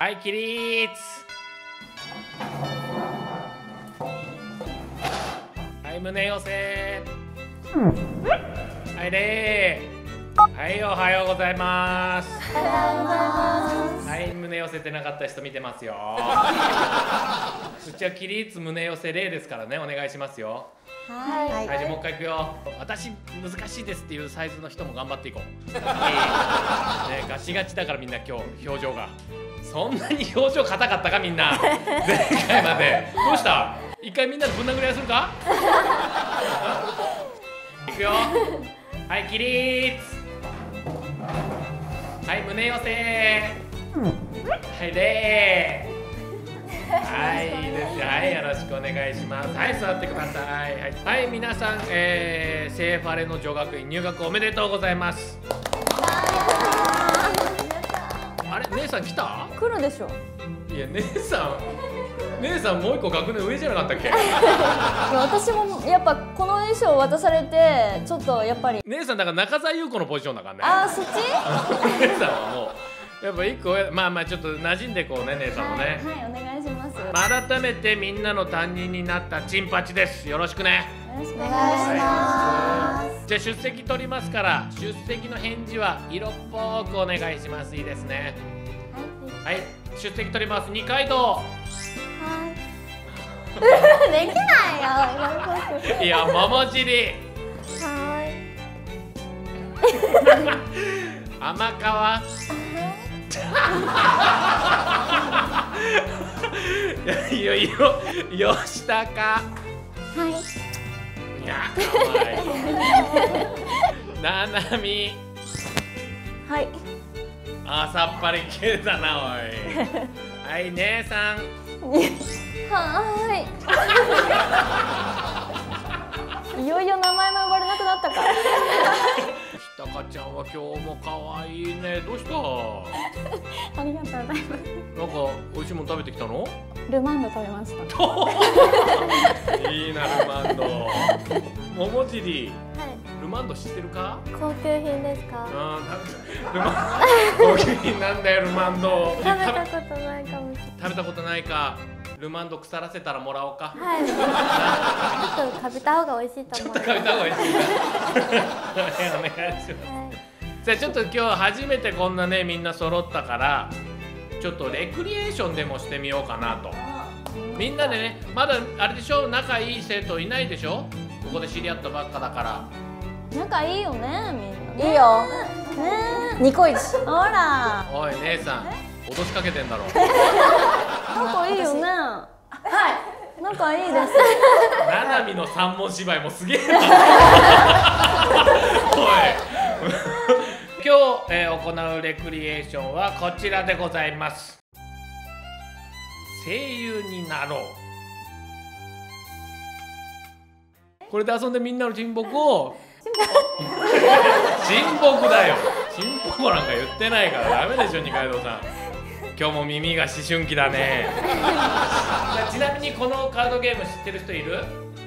はい起立。はい胸寄せ。はい礼。はいおはようございます。 おはようございます。 はい胸寄せてなかった人見てますよ。うちは起立胸寄せ礼ですからね、お願いしますよ。 はい。 はい、じゃあもう一回いくよ。私難しいですっていうサイズの人も頑張っていこう。ね、ガチガチだからみんな今日表情が。そんなに表情硬かったかみんな。前回まで。どうした？一回みんなでぶん殴り合いするか？いくよ。はい起立。はい胸寄せ。はい礼。はいいいですよ。はいよろしくお願いします。はい座ってください。はい、はい、皆さん、セーファレの女学院入学おめでとうございます。あれ姉さん来た？ 来るでしょ。 いや姉さんもう一個学年上じゃなかったっけ？ 私もやっぱこの衣装渡されてちょっとやっぱり。 姉さんだから中澤優子のポジションだからね。 あーそっち？ 姉さんはもうやっぱ一個上、まあちょっと馴染んでこうね姉さんもね。 はいお願いします。 改めてみんなの担任になったチンパチです。よろしくね。 よろしくお願いします。 じゃあ出席取りますから出席の返事は色っぽくお願いします。いいですね。はい、出席取ります。二階堂。 できないよ。 いや桃尻。甘川。いよいよ吉高。 はい。 いや可愛い。ななみ。 はい。 あさっぱり系だなおい。はい姉さん。 はい。いよいよ名前も呼ばれなくなったか。 ひたかちゃんは今日も可愛いね。どうした？ ありがとうございます。 なんか美味しいもの食べてきたの？ ルマンド食べました。 いいなルマンド。桃尻。 はい。 ルマンド知ってるか？ 高級品ですか？ ルマン高級品なんだよルマンド。 食べたことないかもしれない。 食べたことないか。ルマンド腐らせたらもらおうか。 はい。ちょっと食べた方が美味しいと思う。 ちょっと食べた方がいい。お願いします。じゃあちょっと今日初めてこんなねみんな揃ったからちょっとレクリエーションでもしてみようかなと。みんなでねまだあれでしょ、仲いい生徒いないでしょ。ここで知り合ったばっかだから。 仲いいよねみんな。いいよ。ね。ニコイチ。ほら。 おい姉さん脅しかけてんだろ。 仲いいよね。はい。仲いいです。 ななみの三文芝居もすげえな。おい。今日、行うレクリエーションはこちらでございます。声優になろう。これで遊んでみんなの親睦を。親睦だよ。親睦なんか言ってないからダメでしょ二階堂さん。今日も耳が思春期だね。ちなみにこのカードゲーム知ってる人いる？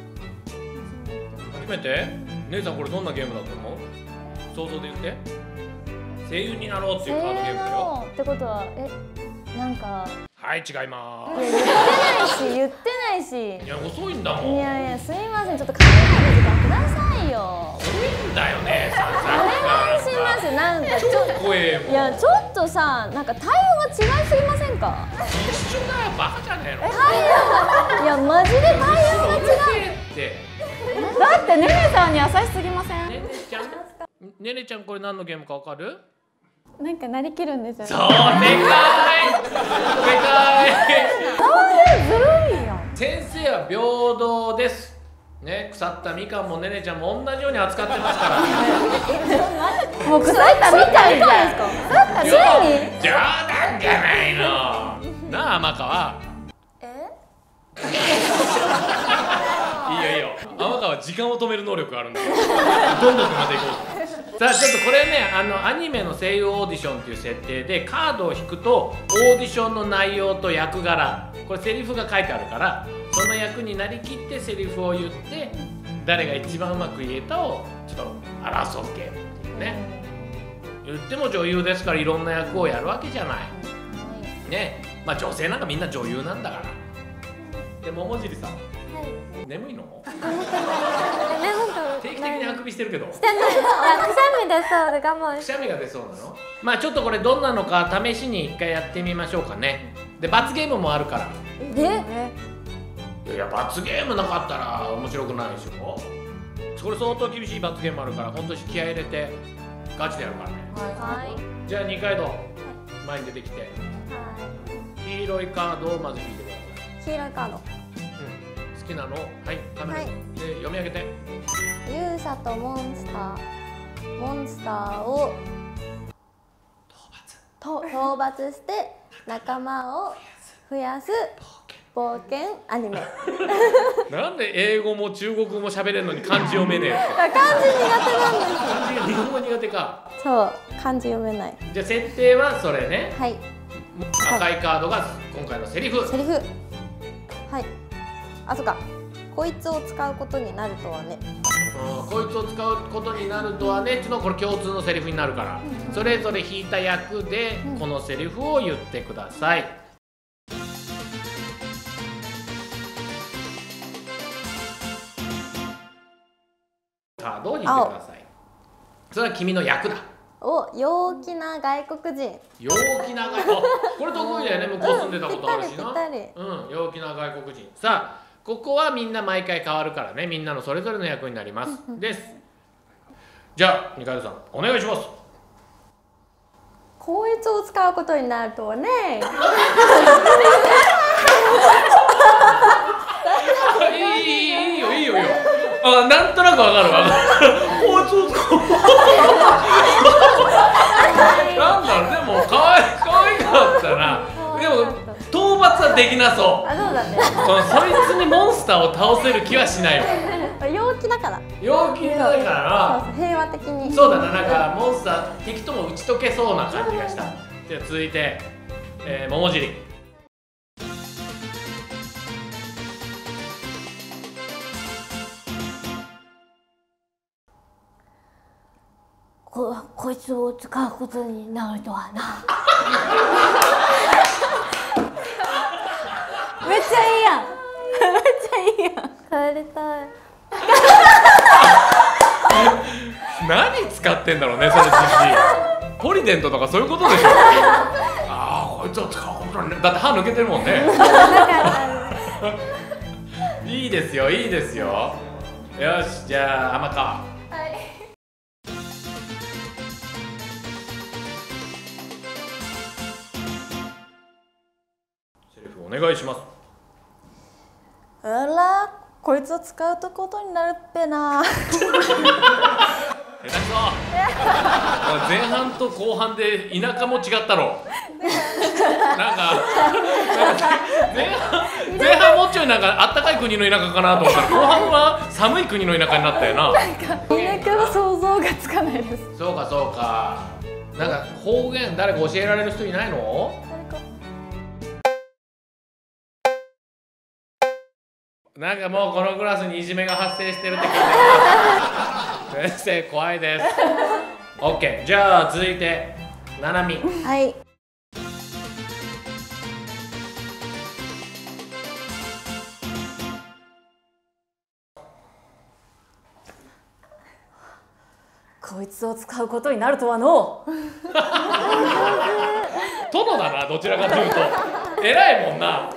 初めて？姉さんこれどんなゲームだと思う？想像で言って。声優になろうっていうカードゲームだよ。 ってことはなんか。 はい違います。 言ってないし。 いや遅いんだもん。 いやいやすいませんちょっと考える時間くださいよ。 遅いんだよね。 お願いします。なんかちょっといやちょっとさなんか対応が違いすぎませんか？ 一緒だよバカじゃねえの。 いやマジで対応が違う。だってねねさんに優しすぎません？ ねねちゃんこれ何のゲームかわかる？ なんかなりきるんですよね。 そう、でかい。 ずるいよ。 先生は平等です。ね、腐ったみかんもねねちゃんも同じように扱ってますから。 もう腐ったみかんじゃん。腐ったみかんに？ 冗談じゃないの。なあ天川。いいよいいよ。天川時間を止める能力があるんだよ。どんどんまでいこう。さあちょっとこれねアニメの声優オーディションっていう設定でカードを引くとオーディションの内容と役柄これセリフが書いてあるからその役になりきってセリフを言って誰が一番うまく言えたをちょっと争うゲームっていうね。言っても女優ですからいろんな役をやるわけじゃない。ね。 まあ女性なんかみんな女優なんだから。で桃尻さん、 はい。 眠いの？ 眠く定期的にあくびしてるけど。 してない。あ、くしゃみ出そうで我慢くしゃみが出そうなの？まあちょっとこれどんなのか試しに一回やってみましょうかね。で罰ゲームもあるから。いや罰ゲームなかったら面白くないでしょ。これ相当厳しい罰ゲームあるから、本当に気合い入れてガチでやるからね。 はい。 じゃあ二階堂前に出てきて、 はい。 黄色いカードをまず引いてください。 黄色いカード。 好きなの、はい、カメラで読み上げて。 勇者とモンスターを討伐して仲間を増やす冒険アニメ。 なんで英語も中国語も喋れるのに漢字読めねえって。 漢字苦手なんです。 漢字が日本語苦手か。 そう、漢字読めない。 じゃあ設定はそれね。 はい。 赤いカードが今回のセリフ。 セリフ。はい。あ、そうか。こいつを使うことになるとはね。 こいつを使うことになるとはねっていうのはこれ共通のセリフになるから、それぞれ引いた役でこのセリフを言ってください。カードを引いてください。それは君の役だ。 陽気な外国人。 陽気な外国人。これ得意だよね。向こう住んでたことあるしな。 ぴったり。 陽気な外国人。さあここはみんな毎回変わるからね。みんなのそれぞれの役になります。です。じゃあ二階堂さんお願いします。 こいつを使うことになるとはね。 いいよいいよ。あ、なんとなくわかるわかる。こいつを使う。なんだろう、でも可愛かったな。でも討伐はできなそう。 あ、そうだね。 そいつにモンスターを倒せる気はしないわ。 陽気だから。 陽気だからな。 そうそう、平和的に。 そうだな、なんかモンスター敵とも打ち解けそうな感じがした。じゃあ続いて、桃尻。 こいつを使うことになるとはな。めっちゃいいやん。めっちゃいいやん。 帰りたい。 何使ってんだろうね、そのじじい。ポリデントとかそういうことでしょ。ああ、こいつを使うことにだって歯抜けてるもんね。いいですよいいですよ。よし、じゃあ天川。お願いします。 あら、こいつを使うことになるっぺな。 下手くそ。前半と後半で田舎も違ったろ。なんか前半もうちょいなんかあったかい国の田舎かなと思ったら、後半は寒い国の田舎になったよな。 田舎の想像がつかないです。 そうかそうか。なんか方言誰か教えられる人いないの？なんかもうこのクラスにいじめが発生してるって聞いてる。先生怖いです。OK、 じゃあ続いてななみ。 はい。 こいつを使うことになるとはの。 殿だな、どちらかというと。偉いもんな。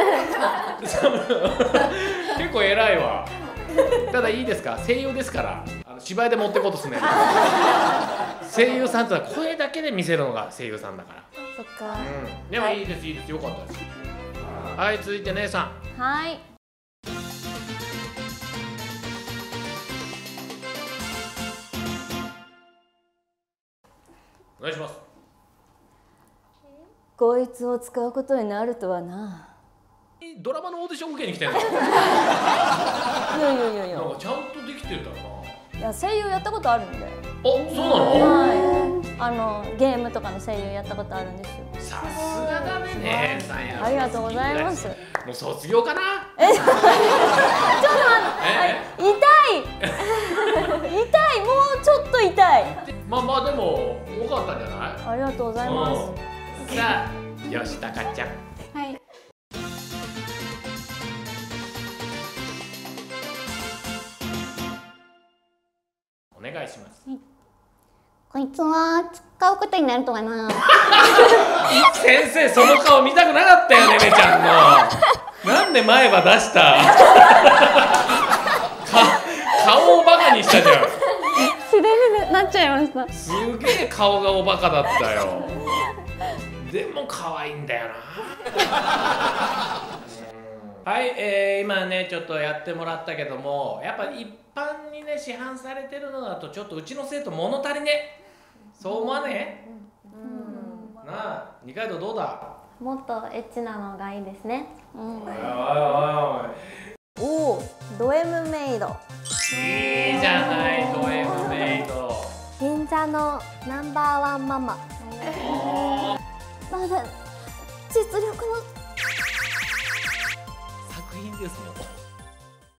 結構偉いわ。ただいいですか、声優ですから、芝居で持ってこうとすね。声優さんってのは声だけで見せるのが声優さんだから。 そっか。 でもいいですいいです、よかったです。はい、続いて姉さん。 はい。 お願いします。 こいつを使うことになるとはな。 ドラマのオーディション受けに来てんの？ いやなんかちゃんとできてるだろうな。 いや、声優やったことあるんで。 あ、そうなの？ はい。ゲームとかの声優やったことあるんですよ。 さすがだね、姉さんや。 ありがとうございます。 もう卒業かな？ ちょっと待って。痛い。痛い、もうちょっと痛い。 まあでも多かったんじゃない？ ありがとうございます。 さあ、吉高ちゃん。 します。 こいつは使うことになるとはな。 先生その顔見たくなかったよねねちゃんの。なんで前歯出した。顔をバカにしたじゃん。 自然になっちゃいました。 すげえ顔がおバカだったよ。でも可愛いんだよな。はい、今ねちょっとやってもらったけども、やっぱ一般にね市販されてるのだとちょっとうちの生徒物足りね。そう思わねえ？なあ、二階堂どうだ？ もっとエッチなのがいいですね。 おお、ド M メイド。 いいじゃないド M メイド。 銀座のナンバーワンママ。まだ実力の作品ですもん。